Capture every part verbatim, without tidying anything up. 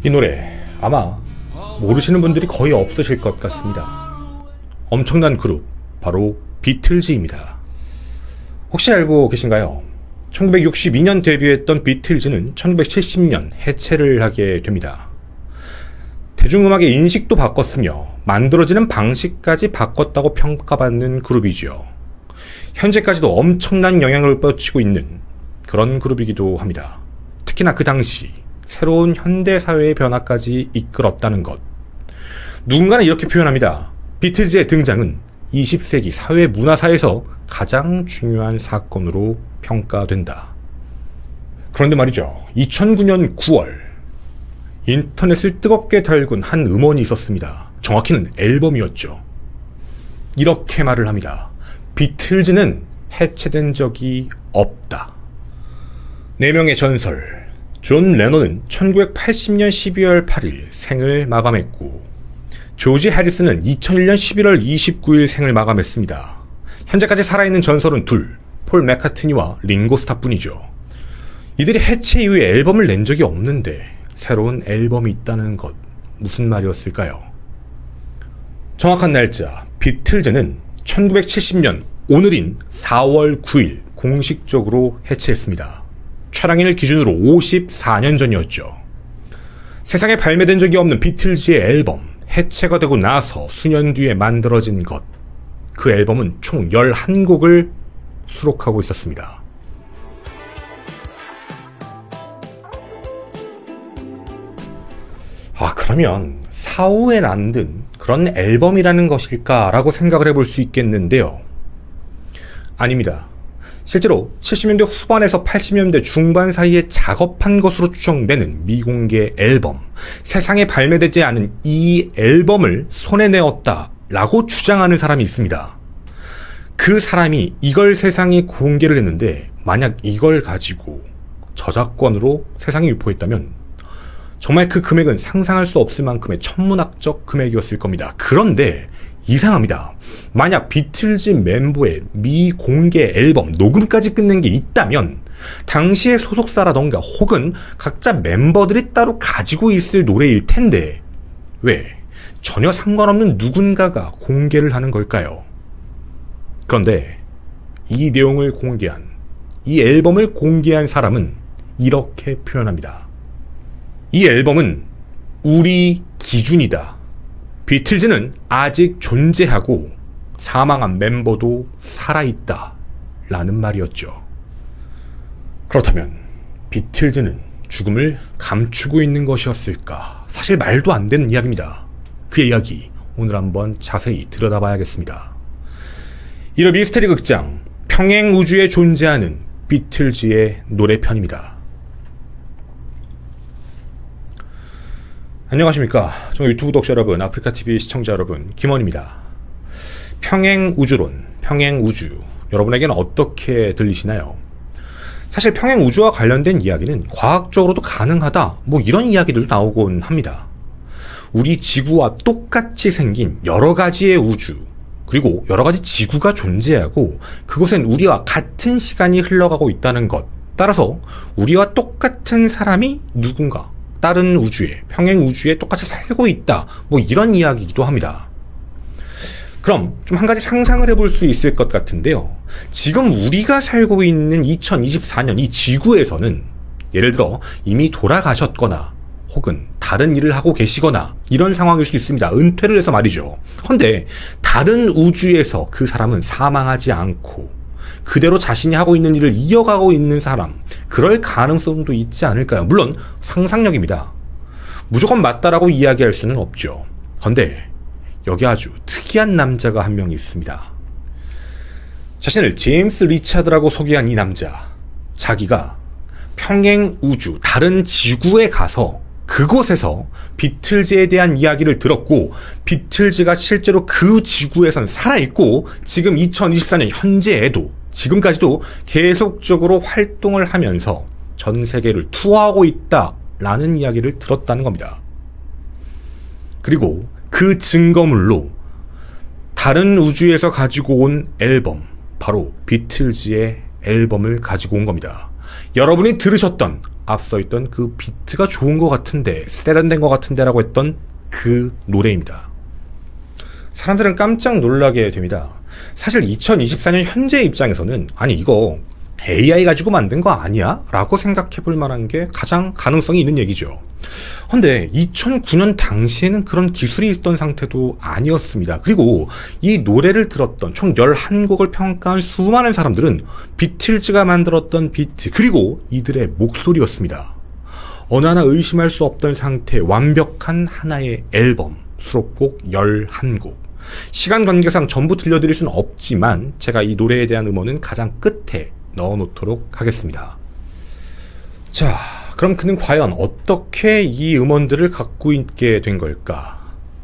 이 노래 아마 모르시는 분들이 거의 없으실 것 같습니다. 엄청난 그룹 바로 비틀즈입니다. 혹시 알고 계신가요? 천구백육십이 년 데뷔했던 비틀즈는 천구백칠십 년 해체를 하게 됩니다. 대중음악의 인식도 바꿨으며 만들어지는 방식까지 바꿨다고 평가받는 그룹이죠. 현재까지도 엄청난 영향을 뻗치고 있는 그런 그룹이기도 합니다. 특히나 그 당시 새로운 현대사회의 변화까지 이끌었다는 것. 누군가는 이렇게 표현합니다. 비틀즈의 등장은 이십 세기 사회 문화사에서 가장 중요한 사건으로 평가된다. 그런데 말이죠. 이천구 년 구월 인터넷을 뜨겁게 달군 한 음원이 있었습니다. 정확히는 앨범이었죠. 이렇게 말을 합니다. 비틀즈는 해체된 적이 없다. 네 명의 전설. 존 레논은 천구백팔십 년 십이월 팔일 생을 마감했고, 조지 해리슨은 이천일 년 십일월 이십구일 생을 마감했습니다. 현재까지 살아있는 전설은 둘, 폴 맥카트니와 링고 스타 뿐이죠. 이들이 해체 이후에 앨범을 낸 적이 없는데 새로운 앨범이 있다는 것, 무슨 말이었을까요? 정확한 날짜, 비틀즈는 천구백칠십 년 오늘인 사월 구일 공식적으로 해체했습니다. 촬영일 기준으로 오십사 년 전이었죠. 세상에 발매된 적이 없는 비틀즈의 앨범, 해체가 되고 나서 수년 뒤에 만들어진 것. 그 앨범은 총 열한 곡을 수록하고 있었습니다. 아, 그러면 사후에 만든 그런 앨범이라는 것일까라고 생각을 해볼 수 있겠는데요. 아닙니다. 실제로 칠십 년대 후반에서 팔십 년대 중반 사이에 작업한 것으로 추정되는 미공개 앨범, 세상에 발매되지 않은 이 앨범을 손에 내었다 라고 주장하는 사람이 있습니다. 그 사람이 이걸 세상에 공개를 했는데 만약 이걸 가지고 저작권으로 세상에 유포했다면 정말 그 금액은 상상할 수 없을 만큼의 천문학적 금액이었을 겁니다. 그런데 이상합니다. 만약 비틀즈 멤버의 미공개 앨범 녹음까지 끝낸 게 있다면 당시의 소속사라던가 혹은 각자 멤버들이 따로 가지고 있을 노래일 텐데 왜 전혀 상관없는 누군가가 공개를 하는 걸까요? 그런데 이 내용을 공개한, 이 앨범을 공개한 사람은 이렇게 표현합니다. 이 앨범은 우리 기준이다. 비틀즈는 아직 존재하고 사망한 멤버도 살아있다 라는 말이었죠. 그렇다면 비틀즈는 죽음을 감추고 있는 것이었을까? 사실 말도 안 되는 이야기입니다. 그 이야기 오늘 한번 자세히 들여다봐야겠습니다. 이런 미스테리 극장, 평행우주에 존재하는 비틀즈의 노래편입니다. 안녕하십니까. 저 유튜브 구독자 여러분, 아프리카티비 시청자 여러분, 김원입니다. 평행우주론, 평행우주, 여러분에게는 어떻게 들리시나요? 사실 평행우주와 관련된 이야기는 과학적으로도 가능하다, 뭐 이런 이야기들도 나오곤 합니다. 우리 지구와 똑같이 생긴 여러 가지의 우주, 그리고 여러 가지 지구가 존재하고 그곳엔 우리와 같은 시간이 흘러가고 있다는 것, 따라서 우리와 똑같은 사람이 누군가 다른 우주에, 평행우주에 똑같이 살고 있다, 뭐 이런 이야기이기도 합니다. 그럼 좀 한 가지 상상을 해볼 수 있을 것 같은데요. 지금 우리가 살고 있는 이천이십사 년 이 지구에서는 예를 들어 이미 돌아가셨거나 혹은 다른 일을 하고 계시거나 이런 상황일 수 있습니다. 은퇴를 해서 말이죠. 근데 다른 우주에서 그 사람은 사망하지 않고 그대로 자신이 하고 있는 일을 이어가고 있는 사람, 그럴 가능성도 있지 않을까요? 물론 상상력입니다. 무조건 맞다라고 이야기할 수는 없죠. 그런데 여기 아주 특이한 남자가 한 명 있습니다. 자신을 제임스 리차드라고 소개한 이 남자, 자기가 평행우주, 다른 지구에 가서 그곳에서 비틀즈에 대한 이야기를 들었고 비틀즈가 실제로 그 지구에선 살아있고 지금 이천이십사 년 현재에도 지금까지도 계속적으로 활동을 하면서 전 세계를 투어하고 있다라는 이야기를 들었다는 겁니다. 그리고 그 증거물로 다른 우주에서 가지고 온 앨범, 바로 비틀즈의 앨범을 가지고 온 겁니다. 여러분이 들으셨던 앞서 있던 그 비트가 좋은 것 같은데, 세련된 것 같은데 라고 했던 그 노래입니다. 사람들은 깜짝 놀라게 됩니다. 사실 이천이십사 년 현재 입장에서는 아니 이거 에이아이 가지고 만든 거 아니야? 라고 생각해 볼 만한 게 가장 가능성이 있는 얘기죠. 근데 이천구 년 당시에는 그런 기술이 있던 상태도 아니었습니다. 그리고 이 노래를 들었던 총 열한 곡을 평가한 수많은 사람들은 비틀즈가 만들었던 비트 그리고 이들의 목소리였습니다. 어느 하나 의심할 수 없던 상태의 완벽한 하나의 앨범, 수록곡 열한 곡. 시간 관계상 전부 들려드릴 수는 없지만 제가 이 노래에 대한 음원은 가장 끝에 넣어놓도록 하겠습니다. 자, 그럼 그는 과연 어떻게 이 음원들을 갖고 있게 된 걸까?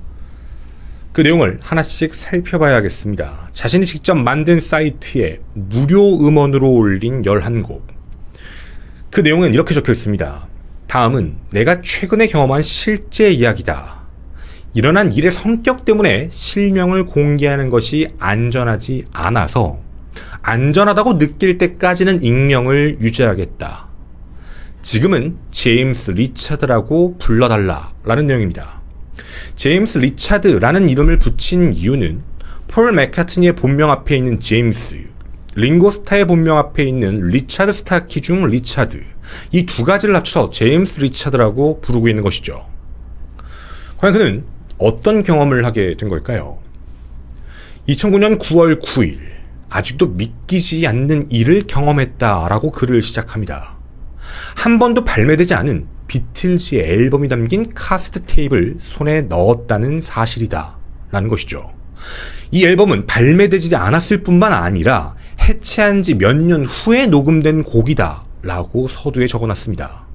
그 내용을 하나씩 살펴봐야겠습니다. 자신이 직접 만든 사이트에 무료 음원으로 올린 열한 곡. 그 내용은 이렇게 적혀 있습니다. 다음은 내가 최근에 경험한 실제 이야기다. 일어난 일의 성격 때문에 실명을 공개하는 것이 안전하지 않아서 안전하다고 느낄 때까지는 익명을 유지하겠다. 지금은 제임스 리차드라고 불러달라 라는 내용입니다. 제임스 리차드라는 이름을 붙인 이유는 폴 맥카트니의 본명 앞에 있는 제임스, 링고스타의 본명 앞에 있는 리차드 스타키 중 리차드, 이 두 가지를 합쳐서 제임스 리차드라고 부르고 있는 것이죠. 과연 그는 어떤 경험을 하게 된 걸까요? 이천구 년 구월 구일, 아직도 믿기지 않는 일을 경험했다라고 글을 시작합니다. 한 번도 발매되지 않은 비틀즈의 앨범이 담긴 카세트 테이프를 손에 넣었다는 사실이다 라는 것이죠. 이 앨범은 발매되지 않았을 뿐만 아니라 해체한 지 몇 년 후에 녹음된 곡이다 라고 서두에 적어놨습니다.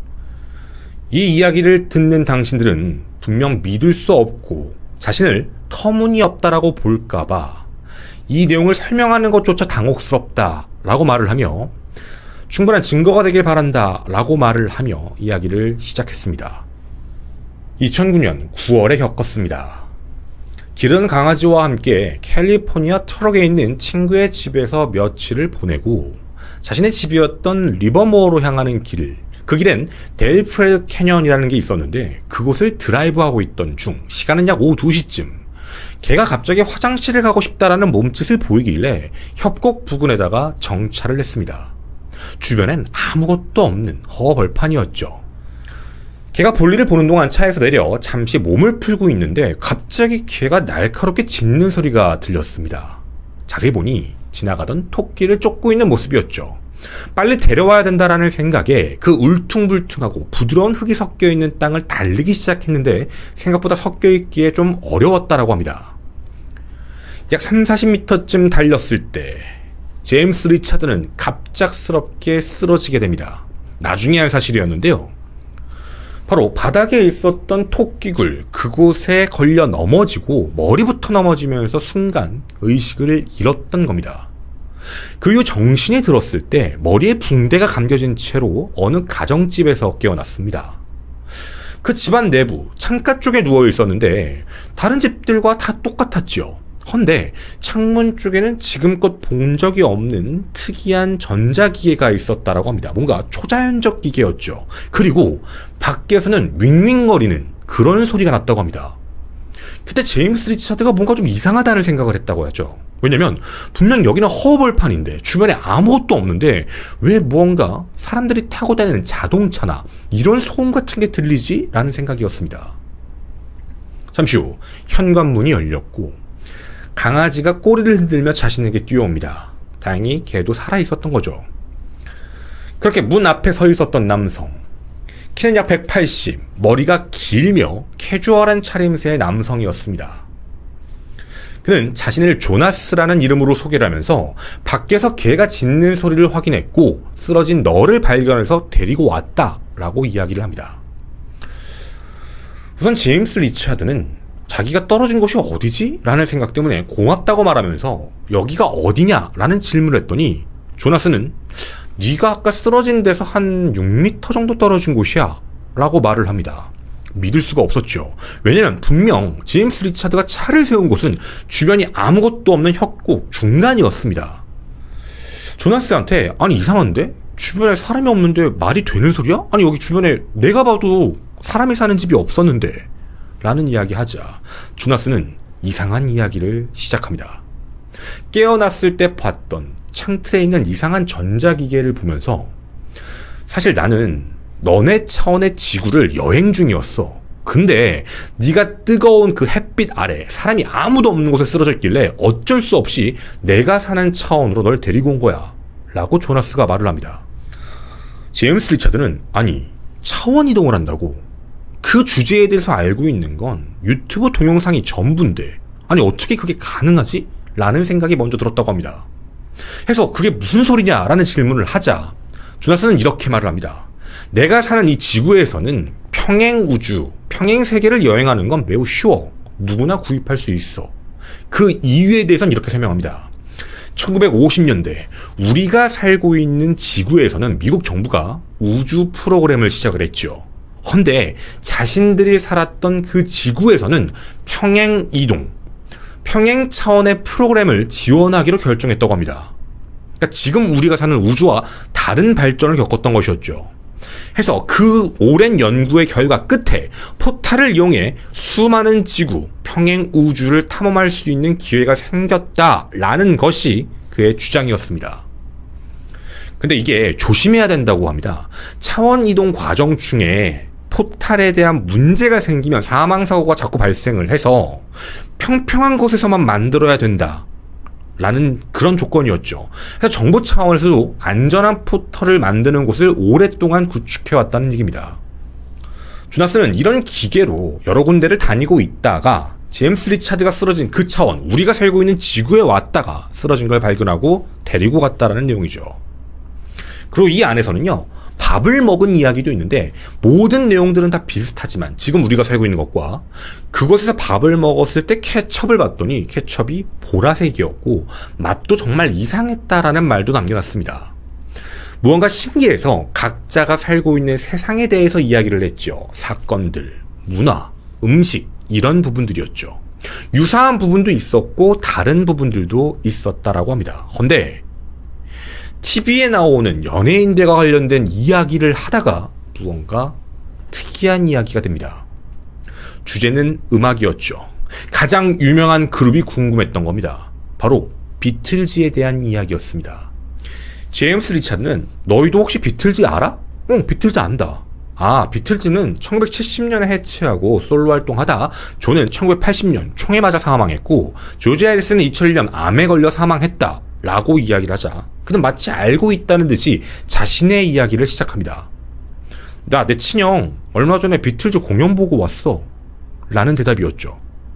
이 이야기를 듣는 당신들은 분명 믿을 수 없고 자신을 터무니없다라고 볼까봐 이 내용을 설명하는 것조차 당혹스럽다 라고 말을 하며 충분한 증거가 되길 바란다 라고 말을 하며 이야기를 시작했습니다. 이천구 년 구월에 겪었습니다. 길은 강아지와 함께 캘리포니아 트럭에 있는 친구의 집에서 며칠을 보내고 자신의 집이었던 리버모어로 향하는 길, 그 길엔 델프레드 캐년이라는 게 있었는데 그곳을 드라이브하고 있던 중 시간은 약 오후 두 시쯤 걔가 갑자기 화장실을 가고 싶다라는 몸짓을 보이길래 협곡 부근에다가 정차를 했습니다. 주변엔 아무것도 없는 허벌판이었죠. 걔가 볼일을 보는 동안 차에서 내려 잠시 몸을 풀고 있는데 갑자기 걔가 날카롭게 짖는 소리가 들렸습니다. 자세히 보니 지나가던 토끼를 쫓고 있는 모습이었죠. 빨리 데려와야 된다라는 생각에 그 울퉁불퉁하고 부드러운 흙이 섞여있는 땅을 달리기 시작했는데 생각보다 섞여있기에 좀 어려웠다라고 합니다. 약 삼사십 미터쯤 달렸을 때 제임스 리차드는 갑작스럽게 쓰러지게 됩니다. 나중에 알 사실이었는데요. 바로 바닥에 있었던 토끼굴 그곳에 걸려 넘어지고 머리부터 넘어지면서 순간 의식을 잃었던 겁니다. 그 이후 정신이 들었을 때 머리에 붕대가 감겨진 채로 어느 가정집에서 깨어났습니다. 그 집안 내부 창가 쪽에 누워 있었는데 다른 집들과 다 똑같았지요. 헌데 창문 쪽에는 지금껏 본 적이 없는 특이한 전자기계가 있었다라고 합니다. 뭔가 초자연적 기계였죠. 그리고 밖에서는 윙윙거리는 그런 소리가 났다고 합니다. 그때 제임스 리차드가 뭔가 좀 이상하다는 생각을 했다고 하죠. 왜냐면 분명 여기는 허벌판인데 주변에 아무것도 없는데 왜 무언가 사람들이 타고 다니는 자동차나 이런 소음 같은 게 들리지? 라는 생각이었습니다. 잠시 후 현관문이 열렸고 강아지가 꼬리를 흔들며 자신에게 뛰어옵니다. 다행히 걔도 살아있었던 거죠. 그렇게 문 앞에 서 있었던 남성, 키는 약 백팔십, 머리가 길며 캐주얼한 차림새의 남성이었습니다. 그는 자신을 조나스라는 이름으로 소개를 하면서 밖에서 개가 짖는 소리를 확인했고 쓰러진 너를 발견해서 데리고 왔다 라고 이야기를 합니다. 우선 제임스 리차드는 자기가 떨어진 곳이 어디지? 라는 생각 때문에 고맙다고 말하면서 여기가 어디냐? 라는 질문을 했더니 조나스는 네가 아까 쓰러진 데서 한 육 미터 정도 떨어진 곳이야 라고 말을 합니다. 믿을 수가 없었죠. 왜냐면 분명 제임스 리차드가 차를 세운 곳은 주변이 아무것도 없는 협곡 중간이었습니다. 조나스한테 아니 이상한데? 주변에 사람이 없는데 말이 되는 소리야? 아니 여기 주변에 내가 봐도 사람이 사는 집이 없었는데 라는 이야기 하자 조나스는 이상한 이야기를 시작합니다. 깨어났을 때 봤던 창틀에 있는 이상한 전자기계를 보면서 사실 나는 너네 차원의 지구를 여행 중이었어. 근데 네가 뜨거운 그 햇빛 아래 사람이 아무도 없는 곳에 쓰러져 있길래 어쩔 수 없이 내가 사는 차원으로 널 데리고 온 거야 라고 조나스가 말을 합니다. 제임스 리차드는 아니 차원 이동을 한다고? 그 주제에 대해서 알고 있는 건 유튜브 동영상이 전부인데 아니 어떻게 그게 가능하지? 라는 생각이 먼저 들었다고 합니다. 해서 그게 무슨 소리냐 라는 질문을 하자 조나스는 이렇게 말을 합니다. 내가 사는 이 지구에서는 평행우주, 평행세계를 여행하는 건 매우 쉬워. 누구나 구입할 수 있어. 그 이유에 대해서는 이렇게 설명합니다. 천구백오십 년대 우리가 살고 있는 지구에서는 미국 정부가 우주 프로그램을 시작을 했죠. 헌데 자신들이 살았던 그 지구에서는 평행이동, 평행 차원의 프로그램을 지원하기로 결정했다고 합니다. 그러니까 지금 우리가 사는 우주와 다른 발전을 겪었던 것이었죠. 해서 그 오랜 연구의 결과 끝에 포탈을 이용해 수많은 지구, 평행 우주를 탐험할 수 있는 기회가 생겼다라는 것이 그의 주장이었습니다. 근데 이게 조심해야 된다고 합니다. 차원 이동 과정 중에 포탈에 대한 문제가 생기면 사망사고가 자꾸 발생을 해서 평평한 곳에서만 만들어야 된다 라는 그런 조건이었죠. 그래서 정부 차원에서도 안전한 포털을 만드는 곳을 오랫동안 구축해왔다는 얘기입니다. 조나스는 이런 기계로 여러 군데를 다니고 있다가 제임스 리차드가 쓰러진 그 차원, 우리가 살고 있는 지구에 왔다가 쓰러진 걸 발견하고 데리고 갔다라는 내용이죠. 그리고 이 안에서는요, 밥을 먹은 이야기도 있는데 모든 내용들은 다 비슷하지만 지금 우리가 살고 있는 것과 그곳에서 밥을 먹었을 때 케첩을 봤더니 케첩이 보라색이었고 맛도 정말 이상했다라는 말도 남겨놨습니다. 무언가 신기해서 각자가 살고 있는 세상에 대해서 이야기를 했죠. 사건들, 문화, 음식 이런 부분들이었죠. 유사한 부분도 있었고 다른 부분들도 있었다라고 합니다. 근데 티비에 나오는 연예인들과 관련된 이야기를 하다가 무언가 특이한 이야기가 됩니다. 주제는 음악이었죠. 가장 유명한 그룹이 궁금했던 겁니다. 바로 비틀즈에 대한 이야기였습니다. 제임스 리차드는 너희도 혹시 비틀즈 알아? 응, 비틀즈 안다. 아, 비틀즈는 천구백칠십 년에 해체하고 솔로 활동하다 존은 천구백팔십 년 총에 맞아 사망했고 조지 해리스는 이천일 년 암에 걸려 사망했다 라고 이야기를 하자 그는 마치 알고 있다는 듯이 자신의 이야기를 시작합니다. 나 내 친형 얼마 전에 비틀즈 공연 보고 왔어 라는 대답이었죠.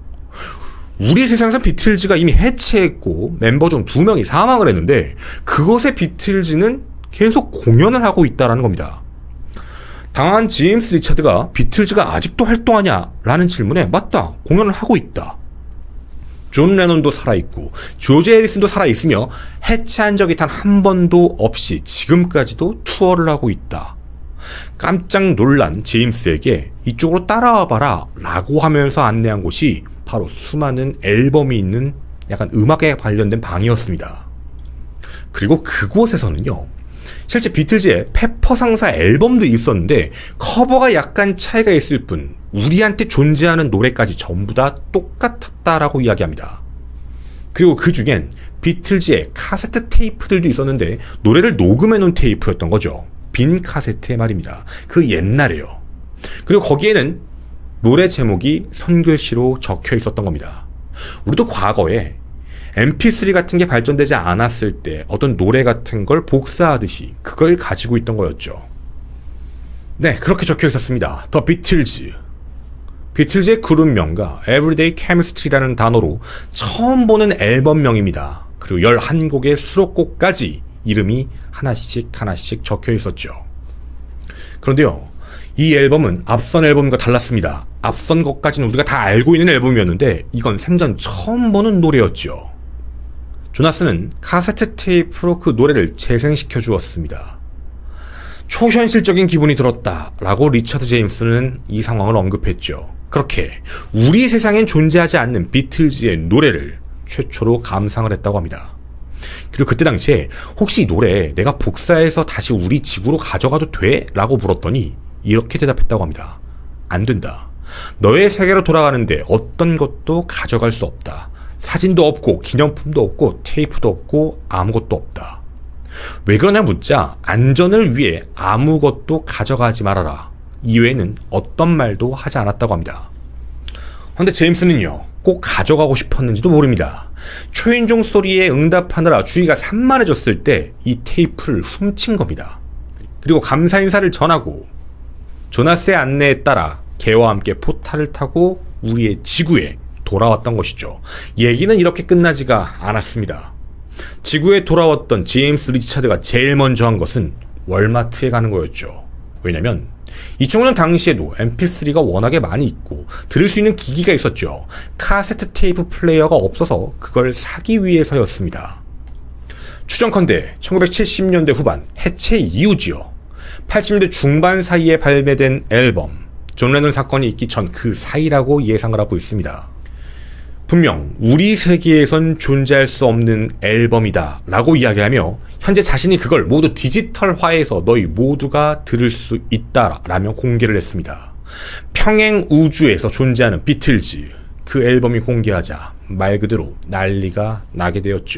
우리 세상에서 비틀즈가 이미 해체했고 멤버 중 두 명이 사망을 했는데 그것에 비틀즈는 계속 공연을 하고 있다는 겁니다. 당한 제임스 리차드가 비틀즈가 아직도 활동하냐 라는 질문에 맞다, 공연을 하고 있다. 존 레논도 살아있고 조지 해리슨도 살아있으며 해체한 적이 단 한 번도 없이 지금까지도 투어를 하고 있다. 깜짝 놀란 제임스에게 이쪽으로 따라와봐라 라고 하면서 안내한 곳이 바로 수많은 앨범이 있는 약간 음악에 관련된 방이었습니다. 그리고 그곳에서는요, 실제 비틀즈의 페퍼 상사 앨범도 있었는데 커버가 약간 차이가 있을 뿐 우리한테 존재하는 노래까지 전부 다 똑같았다라고 이야기합니다. 그리고 그 중엔 비틀즈의 카세트 테이프들도 있었는데 노래를 녹음해놓은 테이프였던 거죠. 빈 카세트의 말입니다. 그 옛날에요. 그리고 거기에는 노래 제목이 손글씨로 적혀 있었던 겁니다. 우리도 과거에 엠피쓰리 같은 게 발전되지 않았을 때 어떤 노래 같은 걸 복사하듯이 그걸 가지고 있던 거였죠. 네, 그렇게 적혀 있었습니다. 더 비틀즈. 비틀즈의 그룹명과 Everyday Chemistry라는 단어로 처음 보는 앨범명입니다. 그리고 열한 곡의 수록곡까지 이름이 하나씩 하나씩 적혀 있었죠. 그런데요, 이 앨범은 앞선 앨범과 달랐습니다. 앞선 것까지는 우리가 다 알고 있는 앨범이었는데 이건 생전 처음 보는 노래였죠. 조나스는 카세트 테이프로 그 노래를 재생시켜 주었습니다. 초현실적인 기분이 들었다 라고 리처드 제임스는 이 상황을 언급했죠. 그렇게 우리 세상엔 존재하지 않는 비틀즈의 노래를 최초로 감상을 했다고 합니다. 그리고 그때 당시에 혹시 이 노래 내가 복사해서 다시 우리 지구로 가져가도 돼? 라고 물었더니 이렇게 대답했다고 합니다. 안 된다. 너의 세계로 돌아가는데 어떤 것도 가져갈 수 없다. 사진도 없고 기념품도 없고 테이프도 없고 아무것도 없다. 왜 그러냐 묻자 안전을 위해 아무것도 가져가지 말아라. 이외에는 어떤 말도 하지 않았다고 합니다. 그런데 제임스는요, 꼭 가져가고 싶었는지도 모릅니다. 초인종 소리에 응답하느라 주위가 산만해졌을 때 이 테이프를 훔친 겁니다. 그리고 감사 인사를 전하고 조나스의 안내에 따라 개와 함께 포탈을 타고 우리의 지구에 돌아왔던 것이죠. 얘기는 이렇게 끝나지가 않았습니다. 지구에 돌아왔던 제임스 리차드가 제일 먼저 한 것은 월마트에 가는 거였죠. 왜냐면 이천오 년 당시에도 엠피쓰리가 워낙에 많이 있고 들을 수 있는 기기가 있었죠. 카세트 테이프 플레이어가 없어서 그걸 사기 위해서였습니다. 추정컨대 천구백칠십 년대 후반 해체 이후지요. 팔십 년대 중반 사이에 발매된 앨범, 존 레논 사건이 있기 전 그 사이라고 예상을 하고 있습니다. 분명 우리 세계에선 존재할 수 없는 앨범이다 라고 이야기하며 현재 자신이 그걸 모두 디지털화해서 너희 모두가 들을 수 있다 라며 공개를 했습니다. 평행 우주에서 존재하는 비틀즈, 그 앨범이 공개하자 말 그대로 난리가 나게 되었죠.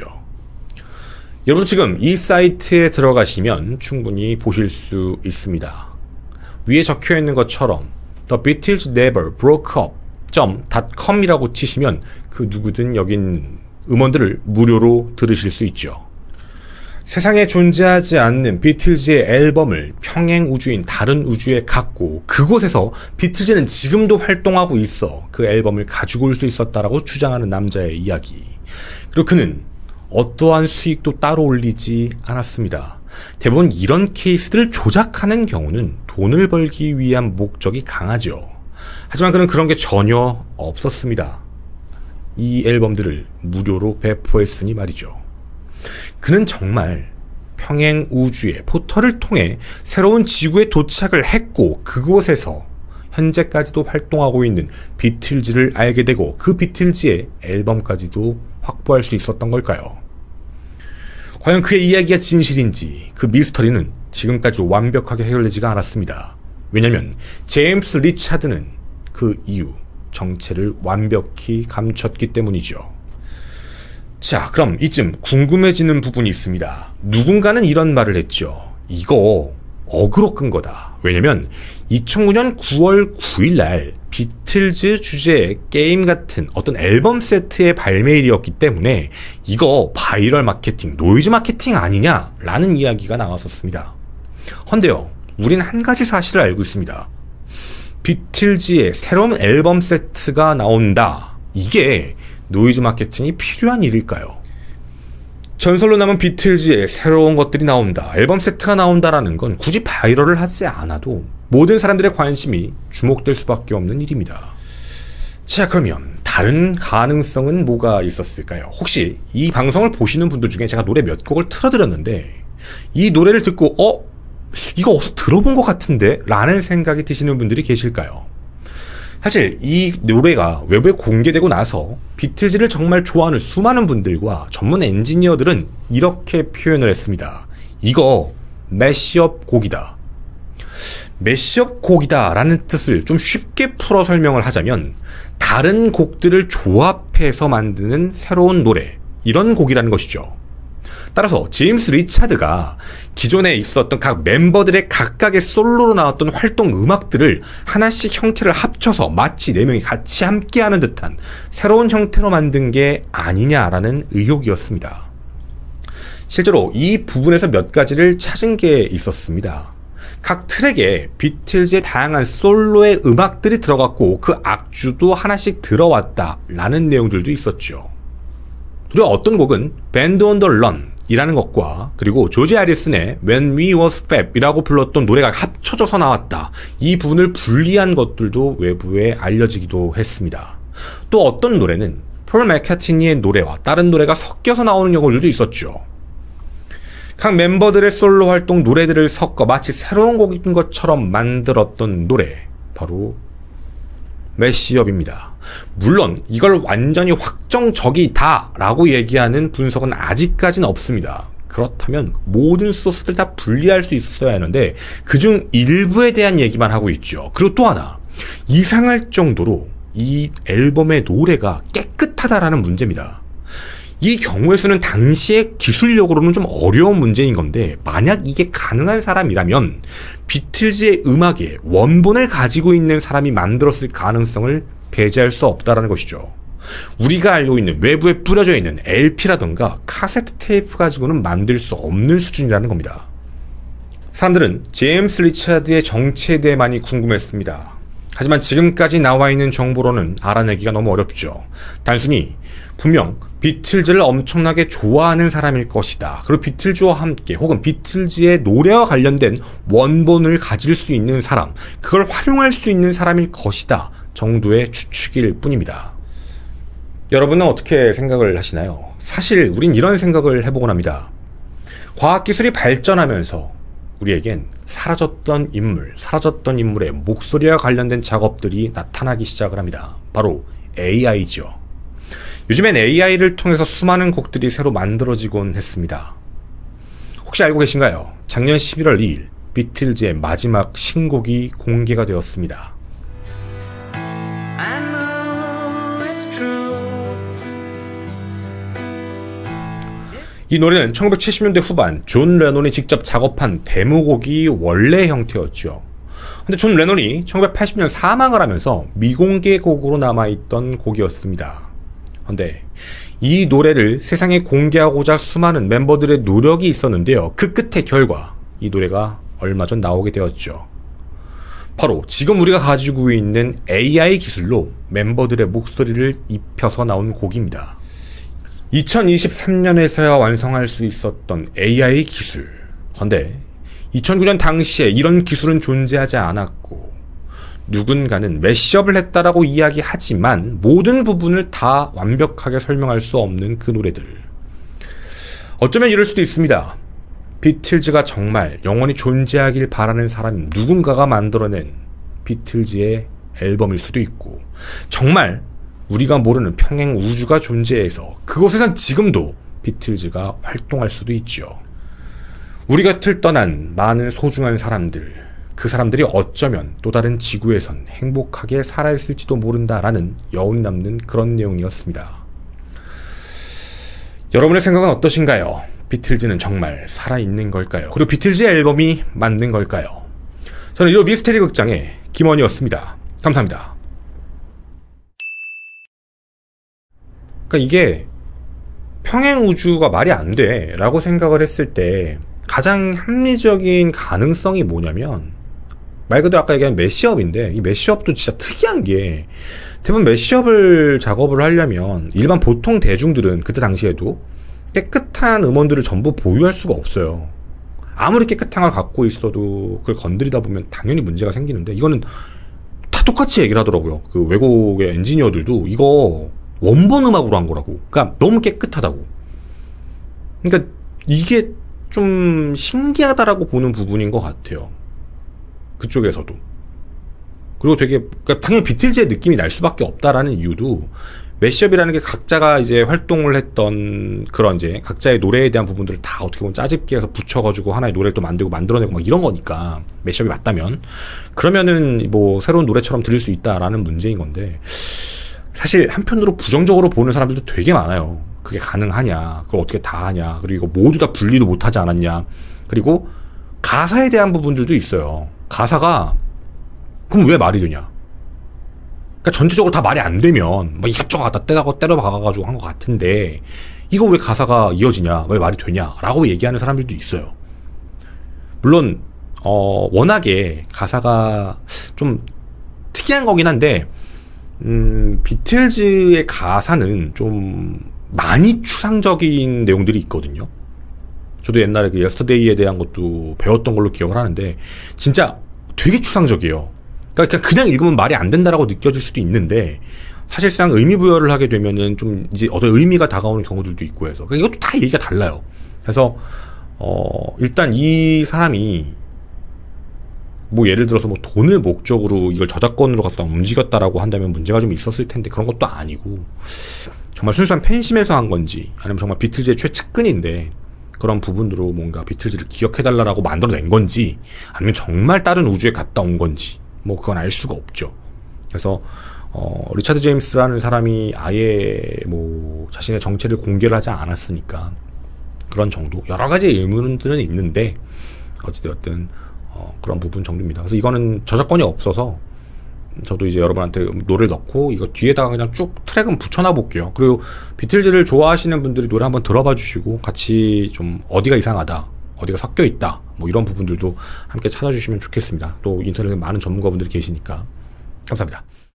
여러분 지금 이 사이트에 들어가시면 충분히 보실 수 있습니다. 위에 적혀있는 것처럼 The Beatles Never Broke Up .com이라고 치시면 그 누구든 여기 있는 음원들을 무료로 들으실 수 있죠. 세상에 존재하지 않는 비틀즈의 앨범을 평행 우주인 다른 우주에 갖고 그곳에서 비틀즈는 지금도 활동하고 있어 그 앨범을 가지고 올 수 있었다라고 주장하는 남자의 이야기. 그리고 그는 어떠한 수익도 따로 올리지 않았습니다. 대부분 이런 케이스들을 조작하는 경우는 돈을 벌기 위한 목적이 강하죠. 하지만 그는 그런 게 전혀 없었습니다. 이 앨범들을 무료로 배포했으니 말이죠. 그는 정말 평행 우주의 포털을 통해 새로운 지구에 도착을 했고 그곳에서 현재까지도 활동하고 있는 비틀즈를 알게 되고 그 비틀즈의 앨범까지도 확보할 수 있었던 걸까요? 과연 그의 이야기가 진실인지 그 미스터리는 지금까지 완벽하게 해결되지가 않았습니다. 왜냐하면 제임스 리차드는 그 이유 정체를 완벽히 감췄기 때문이죠. 자, 그럼 이쯤 궁금해지는 부분이 있습니다. 누군가는 이런 말을 했죠. 이거 어그로 끈 거다. 왜냐면 이천구 년 구월 구일 날 비틀즈 주제의 게임 같은 어떤 앨범 세트의 발매일이었기 때문에 이거 바이럴 마케팅, 노이즈 마케팅 아니냐라는 이야기가 나왔었습니다. 헌데요, 우린 한 가지 사실을 알고 있습니다. 비틀즈의 새로운 앨범 세트가 나온다. 이게 노이즈 마케팅이 필요한 일일까요? 전설로 남은 비틀즈의 새로운 것들이 나온다, 앨범 세트가 나온다라는 건 굳이 바이럴을 하지 않아도 모든 사람들의 관심이 주목될 수밖에 없는 일입니다. 자, 그러면 다른 가능성은 뭐가 있었을까요? 혹시 이 방송을 보시는 분들 중에 제가 노래 몇 곡을 틀어드렸는데 이 노래를 듣고 어? 이거 어디서 들어본 것 같은데? 라는 생각이 드시는 분들이 계실까요? 사실 이 노래가 외부에 공개되고 나서 비틀즈를 정말 좋아하는 수많은 분들과 전문 엔지니어들은 이렇게 표현을 했습니다. 이거 매시업 곡이다. 매시업 곡이다 라는 뜻을 좀 쉽게 풀어 설명을 하자면 다른 곡들을 조합해서 만드는 새로운 노래, 이런 곡이라는 것이죠. 따라서 제임스 리차드가 기존에 있었던 각 멤버들의 각각의 솔로로 나왔던 활동 음악들을 하나씩 형태를 합쳐서 마치 네 명이 같이 함께하는 듯한 새로운 형태로 만든 게 아니냐라는 의혹이었습니다. 실제로 이 부분에서 몇 가지를 찾은 게 있었습니다. 각 트랙에 비틀즈의 다양한 솔로의 음악들이 들어갔고 그 악주도 하나씩 들어왔다라는 내용들도 있었죠. 그리고 어떤 곡은 Band on the Run 이라는 것과 그리고 조지 해리슨의 When We Was Fab 이라고 불렀던 노래가 합쳐져서 나왔다, 이 부분을 분리한 것들도 외부에 알려지기도 했습니다. 또 어떤 노래는 폴 맥카트니의 노래와 다른 노래가 섞여서 나오는 경우들도 있었죠. 각 멤버들의 솔로 활동 노래들을 섞어 마치 새로운 곡인 것처럼 만들었던 노래, 바로 메시업입니다. 물론 이걸 완전히 확정적이다 라고 얘기하는 분석은 아직까지는 없습니다. 그렇다면 모든 소스들 다 분리할 수 있어야 하는데 그중 일부에 대한 얘기만 하고 있죠. 그리고 또 하나, 이상할 정도로 이 앨범의 노래가 깨끗하다라는 문제입니다. 이 경우에서는 당시의 기술력으로는 좀 어려운 문제인 건데, 만약 이게 가능한 사람이라면 비틀즈의 음악에 원본을 가지고 있는 사람이 만들었을 가능성을 배제할 수 없다라는 것이죠. 우리가 알고 있는 외부에 뿌려져 있는 엘피라던가 카세트 테이프 가지고는 만들 수 없는 수준이라는 겁니다. 사람들은 제임스 리차드의 정체에 대해 많이 궁금했습니다. 하지만 지금까지 나와 있는 정보로는 알아내기가 너무 어렵죠. 단순히 분명 비틀즈를 엄청나게 좋아하는 사람일 것이다. 그리고 비틀즈와 함께 혹은 비틀즈의 노래와 관련된 원본을 가질 수 있는 사람, 그걸 활용할 수 있는 사람일 것이다 정도의 추측일 뿐입니다. 여러분은 어떻게 생각을 하시나요? 사실 우린 이런 생각을 해보곤 합니다. 과학기술이 발전하면서 우리에겐 사라졌던 인물, 사라졌던 인물의 목소리와 관련된 작업들이 나타나기 시작을 합니다. 바로 에이아이죠. 요즘엔 에이아이를 통해서 수많은 곡들이 새로 만들어지곤 했습니다. 혹시 알고 계신가요? 작년 십일월 이일 비틀즈의 마지막 신곡이 공개가 되었습니다. 이 노래는 천구백칠십 년대 후반 존 레논이 직접 작업한 데모곡이 원래 형태였죠. 근데 존 레논이 천구백팔십 년 사망을 하면서 미공개 곡으로 남아있던 곡이었습니다. 근데 이 노래를 세상에 공개하고자 수많은 멤버들의 노력이 있었는데요. 그 끝의 결과 이 노래가 얼마 전 나오게 되었죠. 바로 지금 우리가 가지고 있는 에이아이 기술로 멤버들의 목소리를 입혀서 나온 곡입니다. 이천이십삼 년에서야 완성할 수 있었던 에이아이 기술. 근데 이천구 년 당시에 이런 기술은 존재하지 않았고 누군가는 매시업을 했다라고 이야기하지만 모든 부분을 다 완벽하게 설명할 수 없는 그 노래들. 어쩌면 이럴 수도 있습니다. 비틀즈가 정말 영원히 존재하길 바라는 사람인 누군가가 만들어낸 비틀즈의 앨범일 수도 있고, 정말 우리가 모르는 평행 우주가 존재해서 그곳에선 지금도 비틀즈가 활동할 수도 있죠. 우리 곁을 떠난 많은 소중한 사람들, 그 사람들이 어쩌면 또 다른 지구에선 행복하게 살아있을지도 모른다라는 여운 남는 그런 내용이었습니다. 여러분의 생각은 어떠신가요? 비틀즈는 정말 살아있는 걸까요? 그리고 비틀즈의 앨범이 맞는 걸까요? 저는 이 미스테리 극장의 김원이었습니다. 감사합니다. 그러니까 이게 평행 우주가 말이 안 돼 라고 생각을 했을 때 가장 합리적인 가능성이 뭐냐면, 말 그대로 아까 얘기한 매시업인데, 이 매시업도 진짜 특이한 게 대부분 매시업을 작업을 하려면 일반 보통 대중들은 그때 당시에도 깨끗한 음원들을 전부 보유할 수가 없어요. 아무리 깨끗한 걸 갖고 있어도 그걸 건드리다 보면 당연히 문제가 생기는데, 이거는 다 똑같이 얘기를 하더라고요. 그 외국의 엔지니어들도 이거 원본 음악으로 한 거라고. 그러니까 너무 깨끗하다고. 그러니까 이게 좀 신기하다라고 보는 부분인 것 같아요. 그쪽에서도. 그리고 되게, 그러니까 당연히 비틀즈의 느낌이 날 수밖에 없다라는 이유도, 매시업이라는 게 각자가 이제 활동을 했던 그런 이제 각자의 노래에 대한 부분들을 다 어떻게 보면 짜집기 해서 붙여가지고 하나의 노래를 또 만들고 만들어내고 막 이런 거니까, 매시업이 맞다면 그러면은 뭐 새로운 노래처럼 들릴 수 있다라는 문제인 건데, 사실 한편으로 부정적으로 보는 사람들도 되게 많아요. 그게 가능하냐, 그걸 어떻게 다 하냐, 그리고 이거 모두 다 분리도 못하지 않았냐, 그리고 가사에 대한 부분들도 있어요. 가사가 그럼 왜 말이 되냐? 그러니까 전체적으로 다 말이 안 되면 뭐 이것저것 갖다 때려가 때려 박아가지고 한 것 같은데, 이거 왜 가사가 이어지냐, 왜 말이 되냐라고 얘기하는 사람들도 있어요. 물론 어 워낙에 가사가 좀 특이한 거긴 한데, 음 비틀즈의 가사는 좀 많이 추상적인 내용들이 있거든요. 저도 옛날에 그 예스터데이에 대한 것도 배웠던 걸로 기억을 하는데 진짜 되게 추상적이에요. 그러니까 그냥 읽으면 말이 안 된다라고 느껴질 수도 있는데, 사실상 의미 부여를 하게 되면은 좀 이제 어떤 의미가 다가오는 경우들도 있고 해서, 그러니까 이것도 다 얘기가 달라요. 그래서 어 일단 이 사람이 뭐 예를 들어서 뭐 돈을 목적으로 이걸 저작권으로 갖다 움직였다라고 한다면 문제가 좀 있었을 텐데 그런 것도 아니고 정말 순수한 팬심에서 한 건지 아니면 정말 비틀즈의 최측근인데 그런 부분으로 뭔가 비틀즈를 기억해달라고 만들어낸 건지 아니면 정말 다른 우주에 갔다 온 건지 뭐 그건 알 수가 없죠. 그래서 어, 리차드 제임스라는 사람이 아예 뭐 자신의 정체를 공개를 하지 않았으니까 그런 정도 여러 가지 의문들은 있는데 어찌되었든 어, 그런 부분 정도입니다. 그래서 이거는 저작권이 없어서 저도 이제 여러분한테 노래를 넣고 이거 뒤에다가 그냥 쭉 트랙은 붙여놔 볼게요. 그리고 비틀즈를 좋아하시는 분들이 노래 한번 들어봐 주시고 같이 좀 어디가 이상하다, 어디가 섞여 있다, 뭐 이런 부분들도 함께 찾아주시면 좋겠습니다. 또 인터넷에 많은 전문가분들이 계시니까 감사합니다.